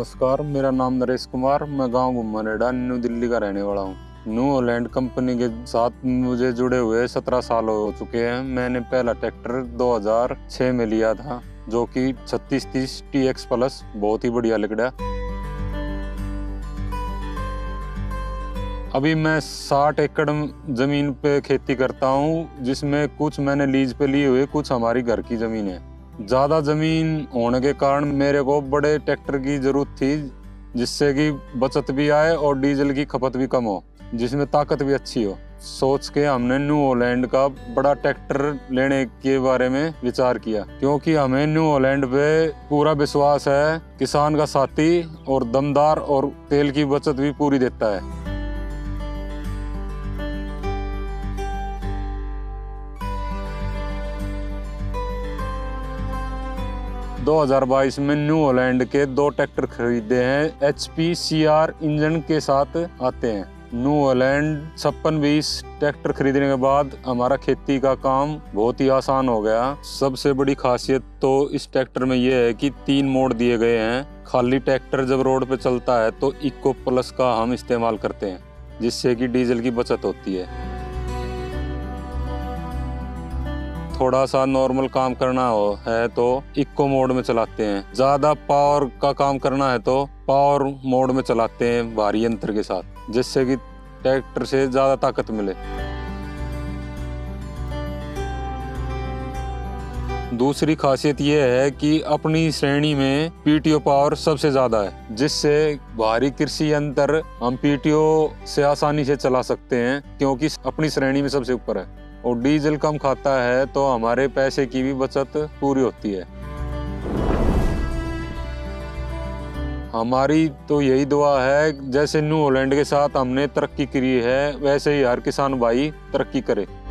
नमस्कार, मेरा नाम नरेश कुमार, मैं गांव घुम्मानेड़ा न्यू दिल्ली का रहने वाला हूं। न्यू हॉलैंड कंपनी के साथ मुझे जुड़े हुए 17 साल हो चुके हैं। मैंने पहला ट्रैक्टर 2006 में लिया था, जो कि 3630 TX प्लस बहुत ही बढ़िया निकला। अभी मैं 60 एकड़ जमीन पे खेती करता हूं, जिसमें कुछ मैंने लीज पे लिए हुए, कुछ हमारी घर की जमीन है। ज़्यादा ज़मीन होने के कारण मेरे को बड़े ट्रैक्टर की ज़रूरत थी, जिससे कि बचत भी आए और डीजल की खपत भी कम हो, जिसमें ताकत भी अच्छी हो। सोच के हमने न्यू हॉलैंड का बड़ा ट्रैक्टर लेने के बारे में विचार किया, क्योंकि हमें न्यू हॉलैंड पे पूरा विश्वास है। किसान का साथी और दमदार और तेल की बचत भी पूरी देता है। 2022 में न्यू हॉलैंड के 2 ट्रैक्टर खरीदे हैं। HP CR इंजन के साथ आते हैं। न्यू हॉलैंड 5620 ट्रैक्टर खरीदने के बाद हमारा खेती का काम बहुत ही आसान हो गया। सबसे बड़ी खासियत तो इस ट्रैक्टर में ये है कि 3 मोड दिए गए हैं। खाली ट्रैक्टर जब रोड पे चलता है तो इको प्लस का हम इस्तेमाल करते हैं, जिससे कि डीजल की बचत होती है। थोड़ा सा नॉर्मल काम करना है तो इको मोड में चलाते हैं। ज़्यादा पावर का काम करना है तो पावर मोड में चलाते हैं भारी यंत्र के साथ, जिससे कि ट्रैक्टर से ज़्यादा ताकत मिले। दूसरी खासियत यह है कि अपनी श्रेणी में PTO पावर सबसे ज़्यादा है, जिससे भारी कृषि यंत्र हम PTO से आसानी से चला सकते हैं, क्योंकि अपनी श्रेणी में सबसे ऊपर है। और डीजल कम खाता है तो हमारे पैसे की भी बचत पूरी होती है। हमारी तो यही दुआ है, जैसे न्यू हॉलैंड के साथ हमने तरक्की करी है, वैसे ही हर किसान भाई तरक्की करे।